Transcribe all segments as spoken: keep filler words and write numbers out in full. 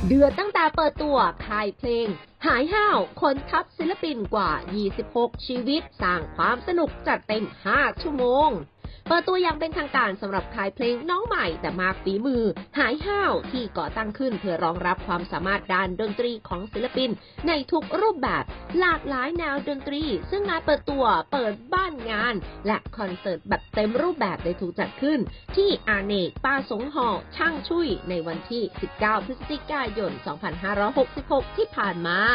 เดือดตั้งแต่เปิดตัวค่ายเพลงหายห้าวคนทัพศิลปินกว่ายี่สิบหกชีวิตสร้างความสนุกจัดเต็มห้าชั่วโมงเปิดตัวอย่างเป็นทางการสำหรับค่ายเพลงน้องใหม่แต่มากฝีมือหายห้าวที่ก่อตั้งขึ้นเพื่อรองรับความสามารถด้านดนตรีของศิลปินในทุกรูปแบบหลากหลายแนวดนตรีซึ่งงานเปิดตัวเปิดบ้านงานและคอนเสิร์ตแบบเต็มรูปแบบได้ถูกจัดขึ้นที่อาเนกป่าสงหอช่างชุยในวันที่สิบเก้าพฤศจิกายนสองพันห้าร้อยหกสิบหกที่ผ่านมา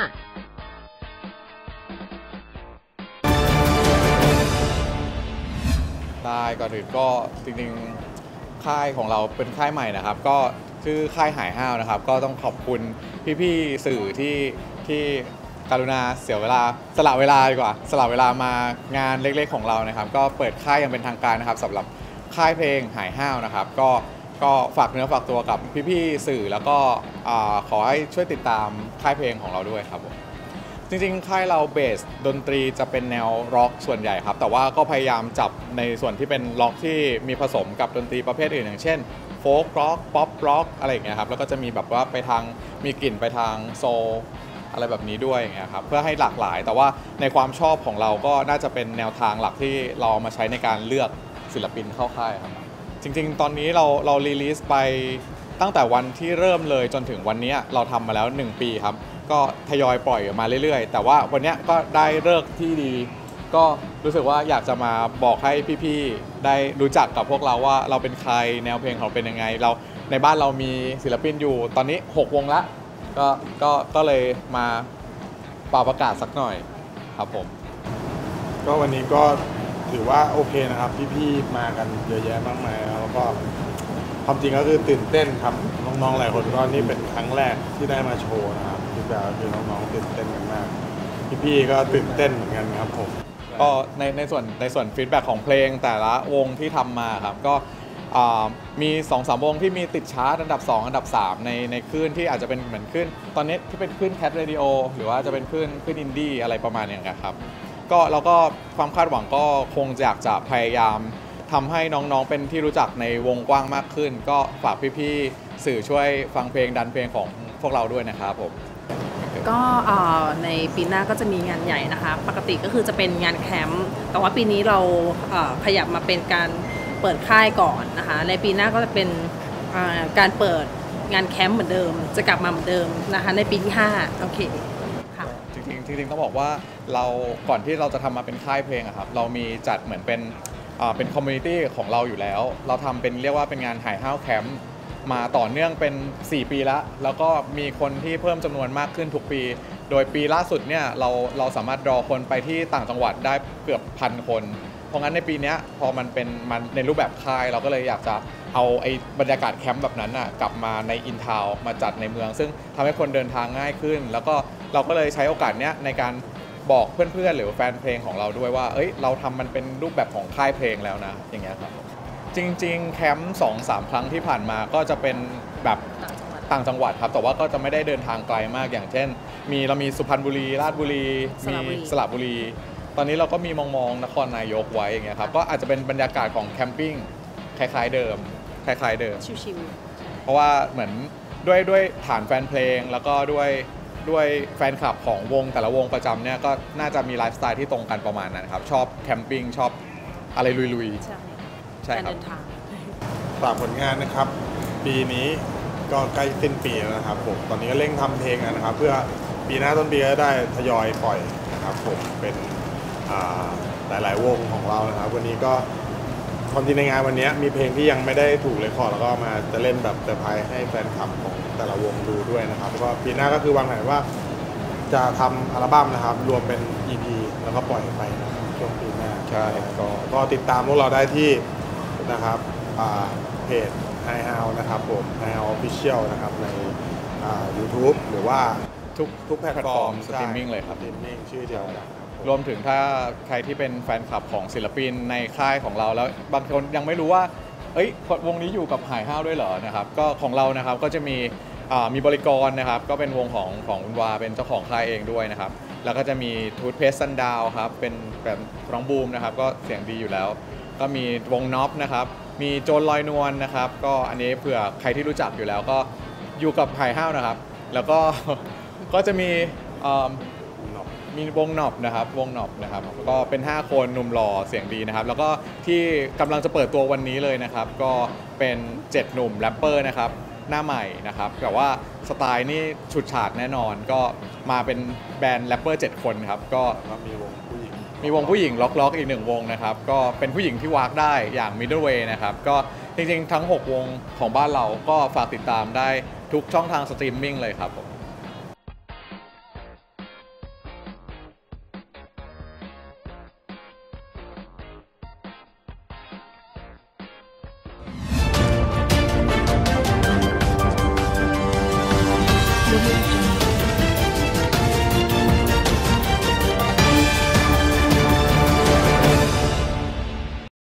ได้ก่อนอื่นก็จริงๆค่ายของเราเป็นค่ายใหม่นะครับก็ชื่อค่ายหายห้าวนะครับก็ต้องขอบคุณพี่ๆสื่อที่ที่กรุณาเสียเวลาสละเวลาดีกว่าสละเวลามางานเล็กๆของเรานะครับก็เปิดค่ายอย่างเป็นทางการนะครับสำหรับค่ายเพลงหายห้าวนะครับก็ก็ฝากเนื้อฝากตัวกับพี่ๆสื่อแล้วก็ขอให้ช่วยติดตามค่ายเพลงของเราด้วยครับผมจริงๆค่ายเราเบสดนตรีจะเป็นแนวร็อกส่วนใหญ่ครับแต่ว่าก็พยายามจับในส่วนที่เป็นร็อกที่มีผสมกับดนตรีประเภทอื่นอย่างเช่นโฟล์คร็อกป๊อปร็อกอะไรอย่างเงี้ยครับแล้วก็จะมีแบบว่าไปทางมีกลิ่นไปทางโซลอะไรแบบนี้ด้วยอย่างเงี้ยครับเพื่อให้หลากหลายแต่ว่าในความชอบของเราก็น่าจะเป็นแนวทางหลักที่เรามาใช้ในการเลือกศิลปินเข้าค่ายครับจริงๆตอนนี้เราเรารีลีสไปตั้งแต่วันที่เริ่มเลยจนถึงวันนี้เราทำมาแล้วหนึ่งปีครับก็ทยอยปล่อยออกมาเรื่อยๆแต่ว่าวันนี้ก็ได้เลิกที่ดีก็รู้สึกว่าอยากจะมาบอกให้พี่ๆได้รู้จักกับพวกเราว่าเราเป็นใครแนวเพลงของเราเป็นยังไงเราในบ้านเรามีศิลปินอยู่ตอนนี้หกวงละก็ก็ก็เลยมาป่าประกาศสักหน่อยครับผมก็วันนี้ก็ถือว่าโอเคนะครับพี่ๆมากันเยอะแยะมากมายแล้วก็ความจริงก็คือตื่นเต้นครับน้องๆหลายคนก็นี่เป็นครั้งแรกที่ได้มาโชว์นะครับที่แบบคือน้องๆตื่นเต้นกันมากพี่ๆก็ตื่นเต้นเหมือนกันครับผมก็ในในส่วนในส่วนฟีดแบ็กของเพลงแต่ละวงที่ทำมาครับก็มี สองสาม วงที่มีติดชาร์ตอันดับสองอันดับสามในในคลื่นที่อาจจะเป็นเหมือนคลื่นตอนนี้ที่เป็นคลื่นแคทเรดิโอหรือว่าจะเป็นคลื่นคลื่นอินดี้อะไรประมาณนี้ครับก็แล้วก็ความคาดหวังก็คงอยากจะพยายามทำให้น้องๆเป็นที่รู้จักในวงกว้างมากขึ้นก็ฝากพี่ๆสื่อช่วยฟังเพลงดันเพลงของพวกเราด้วยนะครับผมก็ในปีหน้าก็จะมีงานใหญ่นะคะปกติก็คือจะเป็นงานแคมป์แต่ว่าปีนี้เราขยับมาเป็นการเปิดค่ายก่อนนะคะในปีหน้าก็จะเป็นการเปิดงานแคมป์เหมือนเดิมจะกลับมาเหมือนเดิมนะคะในปีที่ห้าโอเคค่ะจริงๆจริงๆต้องบอกว่าเราก่อนที่เราจะทำมาเป็นค่ายเพลงอะครับเรามีจัดเหมือนเป็นเป็นคอมมูนิตี้ของเราอยู่แล้วเราทำเป็นเรียกว่าเป็นงานหายห้าวแคมป์มาต่อเนื่องเป็นสี่ปีแล้วแล้วก็มีคนที่เพิ่มจำนวนมากขึ้นทุกปีโดยปีล่าสุดเนี่ยเราเราสามารถรอคนไปที่ต่างจังหวัดได้เกือบพันคนเพราะงั้นในปีนี้พอมันเป็นมันในรูปแบบค่ายเราก็เลยอยากจะเอาไอ้บรรยากาศแคมป์แบบนั้นน่ะกลับมาในอินทาวน์มาจัดในเมืองซึ่งทำให้คนเดินทางง่ายขึ้นแล้วก็เราก็เลยใช้โอกาสเนี้ยในการบอกเพื่อนๆหรือแฟนเพลงของเราด้วยว่าเอ้ยเราทำมันเป็นรูปแบบของค่ายเพลงแล้วนะอย่างเงี้ยครับจริงๆแคมป์สองสามครั้งที่ผ่านมาก็จะเป็นแบบต่างจังหวัดครับแต่ว่าก็จะไม่ได้เดินทางไกลมากอย่างเช่นมีเรามีสุพรรณบุรีราชบุรีมีสระบุรีตอนนี้เราก็มีมองมองนครนายกไว้อย่างเงี้ยครับก็อาจจะเป็นบรรยากาศของแคมปิ้งคล้ายๆเดิมคล้ายๆเดิมชิวๆเพราะว่าเหมือนด้วยด้วยฐานแฟนเพลงแล้วก็ด้วยด้วยแฟนคลับของวงแต่ละวงประจำเนี่ยก็น่าจะมีไลฟ์สไตล์ที่ตรงกันประมาณนั้นครับชอบแคมปิ้งชอบอะไรลุยๆใช่ครับฝากผลงานนะครับปีนี้ก็ใกล้สิ้นปีแล้วนะครับผมตอนนี้ก็เร่งทำเพลงนะครับเพื่อปีหน้าต้นปีก็ได้ทยอยปล่อยนะครับผมเป็นหลายๆวงของเรานะครับวันนี้ก็ความจริงในงานวันนี้มีเพลงที่ยังไม่ได้ถูกเรคคอร์ดแล้วก็มาจะเล่นแบบเซอร์ไพรส์ให้แฟนคลับของแต่ละวงดูด้วยนะครับแล้วก็ปีหน้าก็คือวางแผนว่าจะทำอัลบั้มนะครับรวมเป็น อี พี แล้วก็ปล่อยไปนะครับช่วงปีหน้าใช่ก็ก็ติดตามพวกเราได้ที่นะครับเพจ High House นะครับผม High House Official นะครับใน YouTube หรือว่าทุกทุกแพลตฟอร์มสตรีมมิ่งเลยครับสตรีมมิ่งชื่อเดียวกันรวมถึงถ้าใครที่เป็นแฟนคลับของศิลปินในค่ายของเราแล้วบางคนยังไม่รู้ว่าเอ้ยวงนี้อยู่กับหายห้าวด้วยเหรอนะครับก็ของเรานะครับก็จะมีมีบริกรนะครับก็เป็นวงของของคุณวาเป็นเจ้าของค่ายเองด้วยนะครับแล้วก็จะมีทูธเพสซันดาวครับเป็นแบบร้องบูมนะครับก็เสียงดีอยู่แล้วก็มีวงน็อปนะครับมีโจนลอยนวลนะครับก็อันนี้เผื่อใครที่รู้จักอยู่แล้วก็อยู่กับหายห้าวนะครับแล้วก็ ก็จะมีเอิ่มหนอกมีวงหนอบนะครับวงหนอบนะครับก็เป็นห้าคนหนุ่มหล่อเสียงดีนะครับแล้วก็ที่กำลังจะเปิดตัววันนี้เลยนะครับก็เป็นเจ็ดหนุ่มแรปเปอร์นะครับหน้าใหม่นะครับแต่ว่าสไตล์นี่ฉุดฉาดแน่นอนก็มาเป็นแบรนด์แรปเปอร์เจ็ดคนครับก็แล้วมีวงผู้หญิงมีวงผู้หญิงล็อกล็อกอีกหนึ่งวงนะครับก็เป็นผู้หญิงที่วากได้อย่าง Middleway นะครับก็จริงๆทั้งหกวงของบ้านเราก็ฝากติดตามได้ทุกช่องทางสตรีมมิ่งเลยครับผม